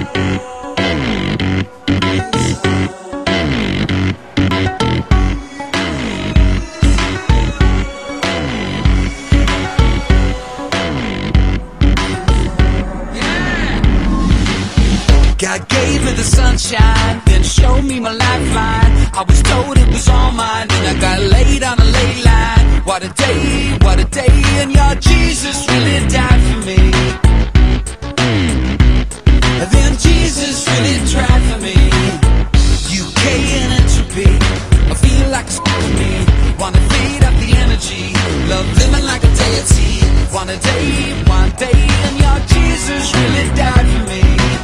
God gave me the sunshine, then showed me my lifeline. I was told it was all mine, and I got laid on a ley line. What a day, and your Jesus really died for me. And then Jesus really tried for me. UK and entropy, I feel like it's for me. Wanna feed up the energy, love living like a deity. One day, and your Jesus really died for me.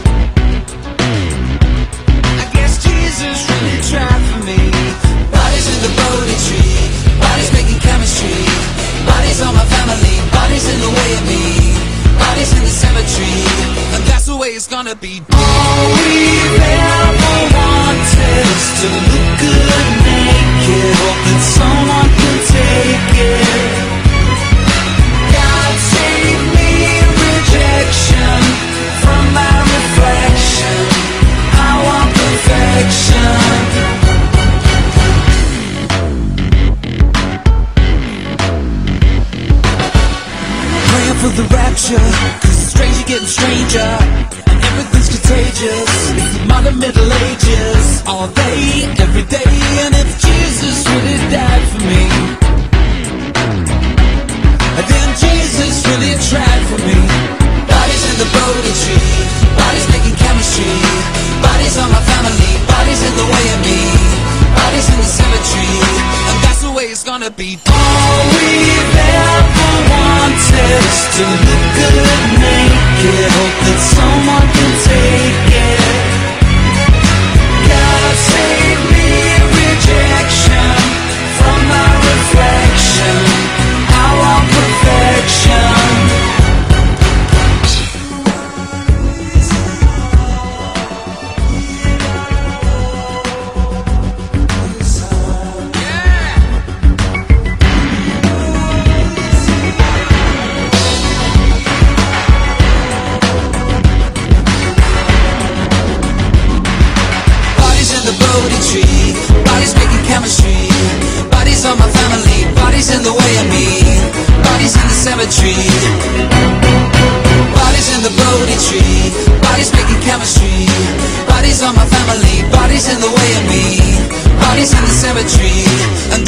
Jesus really tried for me. Bodies in the Bodhi tree, bodies making chemistry. Bodies on my family, bodies in the way of me. Bodies in the cemetery, and that's the way it's gonna be. All we've ever wanted is to look good naked. Hope that someone can take it. God save me rejection from my reflection. I want perfection. Praying for the rapture, 'cause the stranger getting stranger, and everything's contagious. It's the modern Middle Ages, all day, every day. And if Jesus really died for me, then Jesus really tried for me. Bodies in the Bodhi tree, bodies making chemistry. Bodies on my family, bodies in the way of me. Bodies in the cemetery, and that's the way it's gonna be. All we've ever wanted is to look good naked. Hope that someone can take it. God save me rejection from my reflection. I want perfection. Bodies making chemistry. Bodies on my family, bodies in the way of me. Bodies in the cemetery. Bodies in the Bodhi tree. Bodies making chemistry. Bodies on my family, bodies in the way of me. Bodies in the cemetery, and